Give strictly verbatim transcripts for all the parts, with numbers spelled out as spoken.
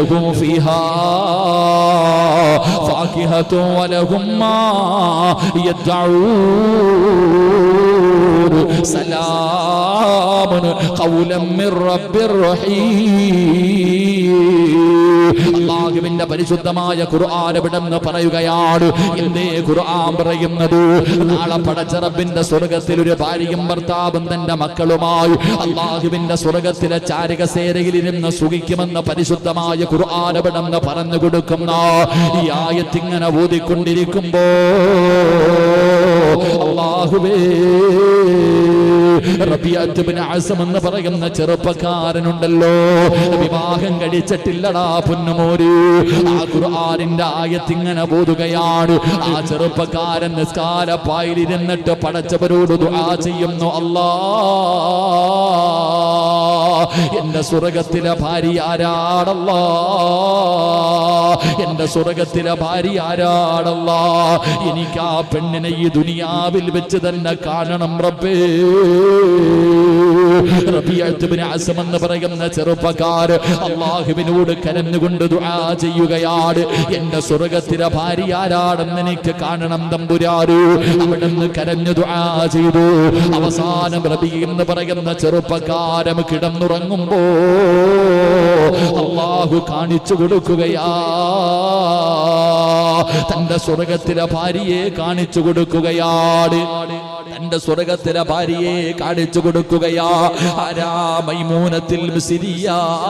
ലഹും ഫീഹാ ഫാകിഹതു വലഹും മാ യദ്ഊൻ സലാമുൻ ഖൗലൻ മിർ റബ്ബിർ റഹീം. അല്ലാഹുവിന്റെ പരിശുദ്ധമായ ഖുർആൻ എവിടെന്ന് പറയുകയാണ്. എന്തേ ഖുർആൻ പറയുന്നത്? നാളെ പടച്ച റബ്ബിന്റെ സ്വർഗ്ഗത്തിൽ ഒരു ഭാര്യയും ഭർത്താവും തന്റെ മക്കളുമായി അല്ലാഹുവിന്റെ സ്വർഗ്ഗത്തിലെ ചാരികസേരയിൽ ഇരുന്ന് സുഖിക്കുമെന്ന് പരിശുദ്ധമായ ഖുർആൻ എവിടെന്ന് പറഞ്ഞു കൊടുക്കുന്ന ഈ ആയത്ത് ഇങ്ങനെ ഓതിക്കൊണ്ടിരിക്കുമ്പോ അല്ലാഹുവേ, റബീഅത്ത് ഇബ്നു അസം എന്ന് പറയുന്ന ചെറുപ്പക്കാരനുണ്ടല്ലോ, വിവാഹം കഴിച്ചിട്ടില്ലടാ പൊന്നുമോര്. ആ ഖുർആനിന്റെ ആയത്ത് ഇങ്ങനെ ഓതുകയാണ്. ആ ചെറുപ്പക്കാരൻ നിസ്കാരപ്പായിലിരുന്നിട്ട് പടച്ചവരോട് ദുആ ചെയ്യുന്നു, അല്ലാ എന്റെ സ്വർഗ്ഗത്തിലെ ഭാര്യ ആരാടല്ലാ, എന്റെ സ്വർഗ്ഗത്തിലെ ഭാര്യ ആരാടല്ലാ, എനിക്ക് ആ പെണ്ണിനെ ഈ ദുനിയാവിൽ വെച്ച് തന്നെ കാണണം റബ്ബേ. റബീഅത്ത് ഇബ്നു അസം എന്ന് പറയുന്ന ചെറുപ്പക്കാരൻ അല്ലാഹുവിനോട് കരഞ്ഞുകൊണ്ട് ദുആ ചെയ്യുകയാണ്. എന്റെ സ്വർഗ്ഗത്തിലെ ഭാര്യ ആരാടെന്ന് എനിക്ക് കാണണം തമ്പുരാനേ. അവിടുന്ന് കരഞ്ഞു ദുആ ചെയ്തു. അവസാനം റബീ എന്ന് പറയുന്ന ചെറുപ്പക്കാരൻ കിടന്നുറങ്ങുമ്പോ അല്ലാഹു കാണിച്ചു കൊടുക്കുകയാ, തന്റെ സ്വർഗ്ഗത്തിലെ ഭാര്യയെ കാണിച്ചു കൊടുക്കുകയാണ്. തന്റെ സ്വർഗ്ഗത്തിലെ ഭാര്യയെ കാണിച്ചു കൊടുക്കുകയാ. ആരാ? മൈമൂനത്തുൽ മിസ്രിയ.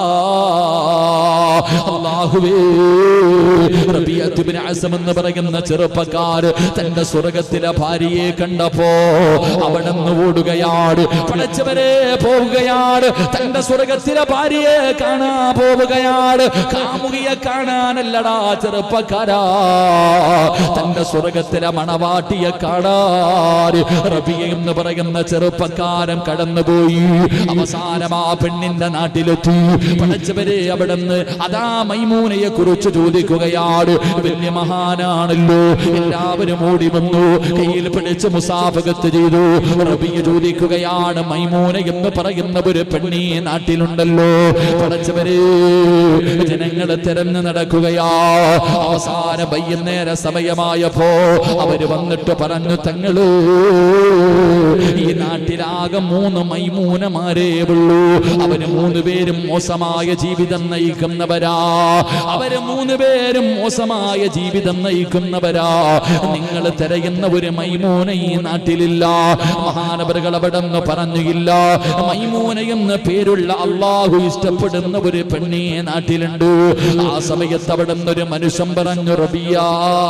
അല്ലാഹുവേ, റബീഅത്ത് ഇബ്നു അസം എന്ന് പറയുന്ന ചെറുപ്പക്കാരൻ തന്റെ സ്വർഗ്ഗത്തിലെ ഭാര്യയെ കണ്ടപ്പോ അവിടുന്ന് ഓടുകയാണ്, പടച്ചവരെ പോവുകയാണ്. തന്റെ സ്വർഗ്ഗത്തിലെ ഭാര്യയെ കാണാൻ പോവുകയാണ്. കാമുകിയെ കാണാനല്ലടാ ചെറുപ്പക്കാരാ, തന്റെ സ്വർഗ്ഗത്തിലെ മണവാട്ടിയെ കാണാൻ റബീ എന്ന് പറയുന്ന ചെറുപ്പക്കാരൻ കടന്നുപോയി. അവസാനം ആ പെണ്ണിന്റെ നാട്ടിലെത്തി. പടച്ചവരെ, അവിടുന്ന് അതാ മൈമൂനയെ കുറിച്ച് ചോദിക്കുകയാണ്. വലിയ മഹാനാണല്ലോ, എല്ലാവരും ഓടി വന്നു, കയ്യിൽ പിടിച്ച് മുസാഫഹത്ത് ചെയ്തു. റബീ ചോദിക്കുകയാണ്, മൈമൂന എന്ന് പറയുന്ന ഒരു പെണ്ണി നാട്ടിലുണ്ടല്ലോ? പടച്ചവരെ, ജനങ്ങളെ തെരഞ്ഞു നടക്കുകയാ. അവസാന വൈകുന്നേര സമയമായപ്പോ അവര് വന്നിട്ട് പറഞ്ഞു, തങ്ങള് ഈ നാട്ടിലാകെ മൂന്ന് മൈമൂനമാരേ ഉള്ളൂ. അവര് മൂന്ന് പേരും മോശമായ ജീവിതം നയിക്കുന്നവരാ. അവര് മൂന്ന് പേരും മോശമായ ജീവിതം നയിക്കുന്നവരാ. നിങ്ങൾ തിരയുന്ന ഒരു മൈമൂന ഈ നാട്ടിലില്ല. മഹാനവറുകൾ അവിടെന്ന് പറഞ്ഞില്ല. മൈമൂന എന്ന പേരുള്ള അള്ളാഹു ഇഷ്ടപ്പെടുന്ന ഒരു പെണ്ണി നാട്ടിലുണ്ട്. ആ സമയത്ത് അവിടെ ഒരു മനുഷ്യൻ പറഞ്ഞു, റബിയാ,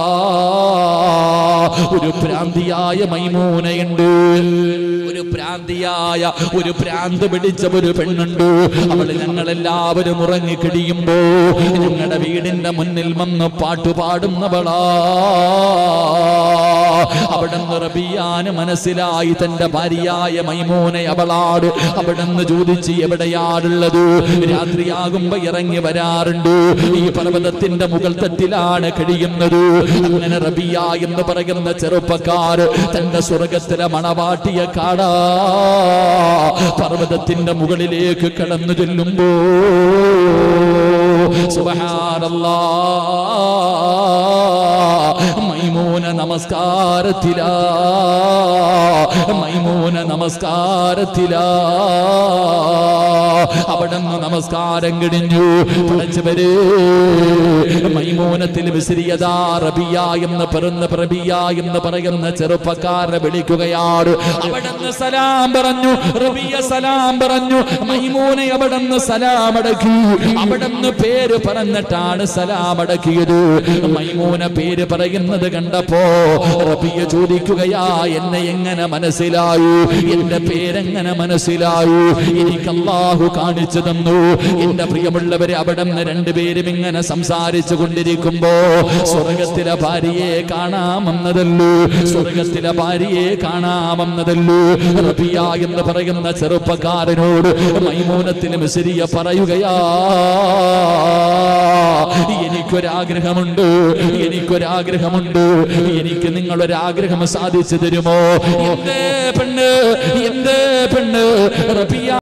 ഒരു ഭ്രാന്തിയായ മൈമൂനയുണ്ട്. ഒരു ഭ്രാന്തിയായ ഒരു ഭ്രാന്ത് പിടിച്ച ഒരു പെണ്ണുണ്ട്. അവള് ഞങ്ങളെല്ലാവരും ഉറങ്ങിക്കിടിയുമ്പോ ഞങ്ങളുടെ വീടിന്റെ മുന്നിൽ വന്ന് പാട്ടുപാടുന്നവളാ. അവിടുന്ന് റബിയാന് മനസ്സിലായി തന്റെ ഭാര്യയായ മൈമൂന അവളാട്. അവിടുന്ന് ചോദിച്ച്, എവിടെയാണുള്ളത്? രാത്രിയാകുമ്പോ ഇറങ്ങി വരാറുണ്ട്. ഈ പർവ്വതത്തിന്റെ മുകൾ തട്ടിലാണ് കഴിയുന്നത്. അങ്ങനെ റബിയ എന്ന് പറയുന്ന ചെറുപ്പക്കാർ തന്റെ സ്വർഗ്ഗത്തിലെ മണവാട്ടിയെ കാണാ പർവ്വതത്തിന്റെ മുകളിലേക്ക് കടന്നു ചെല്ലുമ്പോ സുബ്ഹാനല്ലാഹ്, മൈമൂന നമസ്കാരത്തിലാ. മൈമൂന നമസ്കാരത്തിലാ. അവിടുന്ന് നമസ്കാരം കഴിഞ്ഞു. പഠിച്ചവര് മൈമൂനത്തിൽ മിസ്രിയദാ റബിയ എന്ന് പറയുന്ന റബിയ എന്ന് പറയുന്ന ചെറുപ്പക്കാരെ വിളിക്കുകയാണ്. അവിടുന്ന് സലാം പറഞ്ഞു. റബിയ സലാം പറഞ്ഞു. മൈമൂന അവിടുന്ന് സലാം അടക്കി. അവിടുന്ന് പേര് പറഞ്ഞിട്ടാണ് സലാം അടക്കിയത്. മൈമൂന പേര് പറയുന്നത് കണ്ടപ്പോ റബിയ ചോദിക്കുകയാ, എന്നെ എങ്ങനെ മനസ്സിലായി? എന്റെ പേരെങ്ങനെ മനസ്സിലായി? എനിക്ക് അല്ലാഹു കാണിച്ചു തന്നു. എന്റെ പ്രിയമുള്ളവരെ, അവിടുന്ന് രണ്ടുപേരും ഇങ്ങനെ സംസാരിച്ചു കൊണ്ടിരിക്കുമ്പോ സ്വർഗത്തിലെ ഭാര്യയെ കാണാമെന്നതല്ലോ, സ്വർഗത്തിലെ ഭാര്യയെ കാണാമെന്നതല്ലോ. റബിയ എന്ന് പറയുന്ന ചെറുപ്പക്കാരനോട് മൈമൂനത്തിൽ മിസ്രിയ പറയുകയാ, എനിക്കൊരാഗ്രഹമുണ്ട്, എനിക്കൊരാഗ്രഹമുണ്ട്. എനിക്ക് നിങ്ങളൊരാഗ്രഹം സാധിച്ചു തരുമോ? എന്തേ പെണ്ണ്, എന്തേ പെണ്ണ്? റബിയ